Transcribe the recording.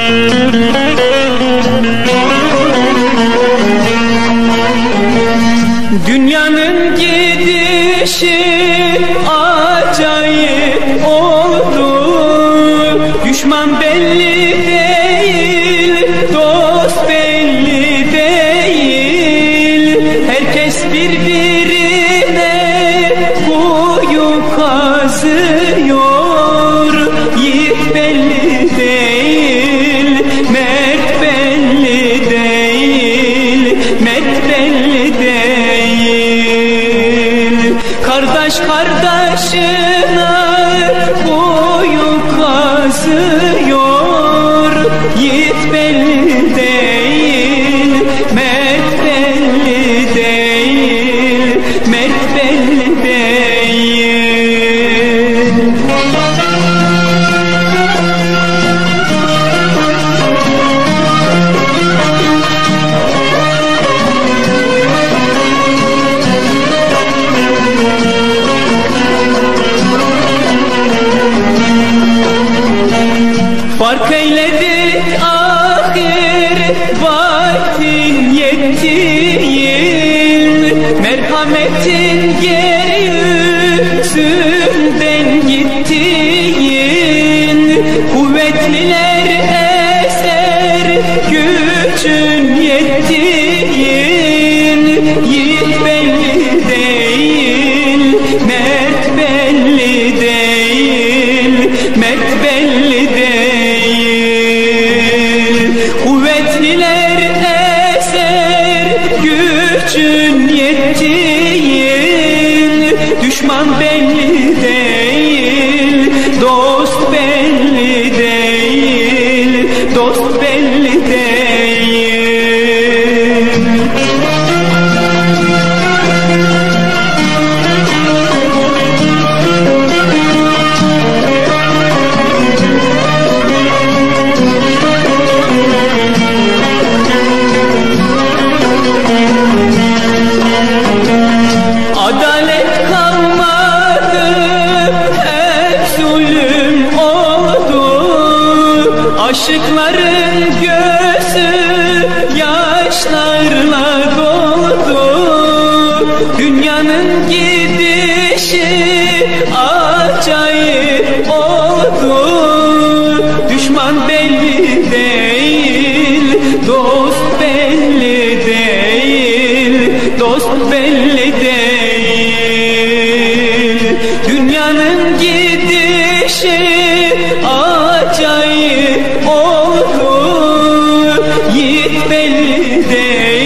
Dünyanın gidişi acayip oldu. Düşman belli değil, dost belli değil. Herkes birbirine kuyu kazıyor. Yiğit belli değil, mert belli değil, mert belli değil. Kardeş kardeşine kuyu kazıyor. Yiğit belli değil, mert belli değil, mert belli değil. Fark eyledik ahir vaktin yettiğin, merhametin yeryüzünden gittiğin. Kuvvetliler eser gücün yettiğin. Yiğit belli değil, mert belli değil, mert belli değil. Kuvvetliler eser gücün yettiğin. Düşman belli değil, dost belli değil, dost belli değil. Adalet kalmadı, hep zulüm oldu. Aşıkların gözü yaşlarla doldu. Dünyanın gidişi acayip oldu. Düşman belli değil, dost belli değil, dost belli değil. Dünyanın gidişi acayip oldu. Yiğit belli değil.